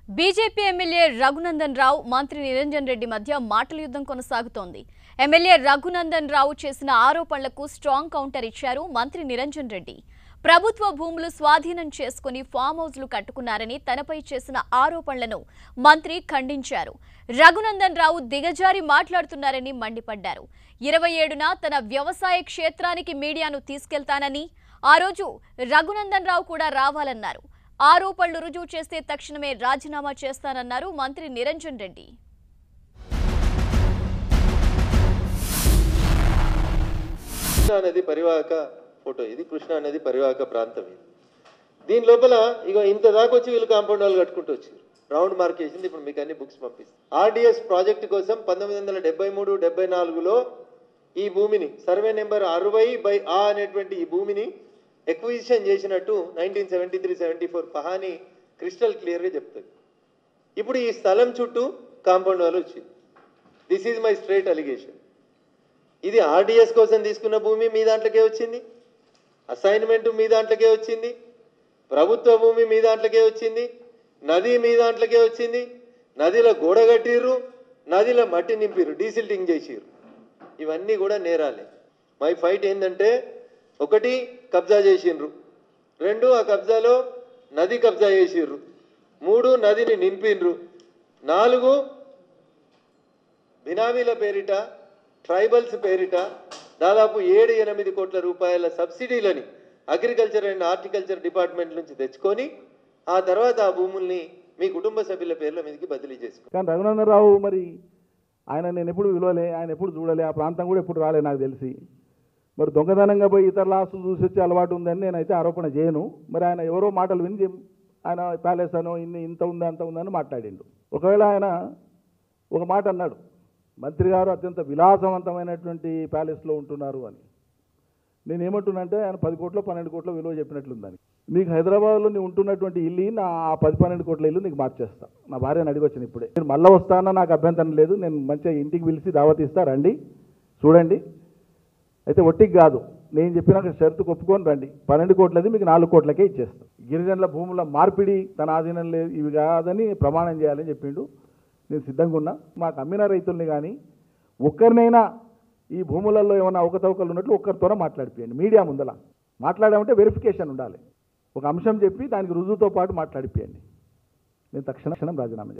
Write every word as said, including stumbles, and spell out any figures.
BJP MLA Raghunandan Rao మంత్రి నిరంజన్ రెడ్డి మధ్య మాటల యుద్ధం కొనసాగుతోంది. ఎమ్మెల్యే రఘునందన్ రావు చేసిన ఆరోపణలకు స్ట్రాంగ్ కౌంటర్ ఇచ్చారు మంత్రి నిరంజన్ రెడ్డి. ప్రభుత్వ భూములు స్వాధీనం చేసుకుని ఫామ్ హౌస్లు కట్టుకున్నారని తనపై చేసిన ఆరోపణలను మంత్రి ఖండించారు. రఘునందన్ రావు దిగజారి మాట్లాడుతున్నారని మండిపడ్డారు. ఇరవై ఏడున తన వ్యవసాయ క్షేత్రానికి మీడియాను తీసుకెళ్తానని, ఆ రోజు రఘునందన్ రావు కూడా రావాలన్నారు. ఆరోపణలు రుజువు చేస్తే తక్షణమే రాజీనామా చేస్తానన్నారు మంత్రి నిరంజన్ రెడ్డి. కృష్ణా నది పరివాహక ఫోటో ఇది. కృష్ణా నది పరివాహక ప్రాంతం ఇది. దీని లోపల ఇక ఇంత దాకా వచ్చి వీళ్ళు కాంపౌండ్ వాళ్ళు కట్టుకుంటూ వచ్చారు. రౌండ్ మార్క్ వేసింది. ఇప్పుడు మీకు అన్ని బుక్స్ పంపిస్తాను. ఆర్డిఎస్ ప్రాజెక్టు కోసం పంతొమ్మిది వందల డెబ్బై మూడు డెబ్బై నాలుగులో ఈ భూమిని సర్వే నెంబర్ అరవై బై ఆ అనేటువంటి ఈ భూమిని ఎక్విజిషన్ చేసినట్టు nineteen seventy three seventy four పహాని క్రిస్టల్ క్లియర్గా చెప్తుంది. ఇప్పుడు ఈ స్థలం చుట్టూ కాంపౌండ్ వాళ్ళు వచ్చింది. This is my straight allegation. ఇది ఆర్డిఎస్ కోసం తీసుకున్న భూమి మీ దాంట్లోకే వచ్చింది, అసైన్మెంట్ మీ దాంట్లోకే వచ్చింది, ప్రభుత్వ భూమి మీ దాంట్లోకే వచ్చింది, నది మీ దాంట్లోకే వచ్చింది, నదిలో గోడ కట్టిర్రు, నదిలో మట్టి నింపిర్రు, డీసిల్టింగ్ చేసిర్రు. ఇవన్నీ కూడా నేరాలే. మై ఫైట్ ఏంటంటే, ఒకటి కబ్జా చేసిండ్రు, రెండు ఆ కబ్జాలో నది కబ్జా చేసిర్రు, మూడు నదిని నింపిండ్రు, నాలుగు బినామీల పేరిట ట్రైబల్స్ పేరిట దాదాపు ఏడు ఎనిమిది కోట్ల రూపాయల సబ్సిడీలని అగ్రికల్చర్ అండ్ హార్టికల్చర్ డిపార్ట్మెంట్ నుంచి తెచ్చుకొని ఆ తర్వాత ఆ భూముల్ని మీ కుటుంబ సభ్యుల పేర్ల మీదకి బదిలీ చేసుకో. కానీ రఘునందన్ రావు మరి ఆయన నేను ఎప్పుడు విలువలే, ఆయన ఎప్పుడు చూడలే, ఆ ప్రాంతం కూడా ఎప్పుడు రాలే నాకు తెలిసి. మరి దొంగతనంగా పోయి ఇతర లాస్టులు చూసి వచ్చే అలవాటు ఉందని నేనైతే ఆరోపణ చేయను. మరి ఆయన ఎవరో మాటలు విని ఆయన ప్యాలెస్ అనో ఇన్ని ఇంత ఉందా అంత ఉందని మాట్లాడిండు. ఒకవేళ ఆయన ఒక మాట అన్నాడు, మంత్రి గారు అత్యంత విలాసవంతమైనటువంటి ప్యాలెస్లో ఉంటున్నారు అని. నేను ఏమంటున్నానంటే ఆయన పది కోట్ల పన్నెండు కోట్ల విలువ చెప్పినట్లుందని. నీకు హైదరాబాద్లో నేను ఉంటున్నటువంటి ఇల్లు నా ఆ పది పన్నెండు కోట్ల ఇల్లు నీకు మార్చేస్తా. నా భార్యను అడిగొచ్చాను ఇప్పుడే. నేను మళ్ళీ వస్తానా నాకు అభ్యంతరం లేదు, నేను మంచిగా ఇంటికి పిలిచి దావత్ ఇస్తా, రండి చూడండి. అయితే ఒట్టికి కాదు, నేను చెప్పినాక షరతు ఒప్పుకొని రండి, పన్నెండు కోట్లది మీకు నాలుగు కోట్లకే ఇచ్చేస్తాం. గిరిజనుల భూముల మార్పిడి తన ఆధీనం లేదు, ఇవి కాదని ప్రమాణం చేయాలని చెప్పిండు. నేను సిద్ధంగా ఉన్నా. మాకు అమ్మిన రైతుల్ని కానీ ఒక్కరినైనా ఈ భూములలో ఏమైనా అవకతవకలు ఉన్నట్లు ఒక్కరితోనే మాట్లాడిపోయండి. మీడియా ముందల మాట్లాడామంటే వెరిఫికేషన్ ఉండాలి. ఒక అంశం చెప్పి దానికి రుజువుతో పాటు మాట్లాడిపోయండి. నేను తక్షణ క్షణం రాజీనామా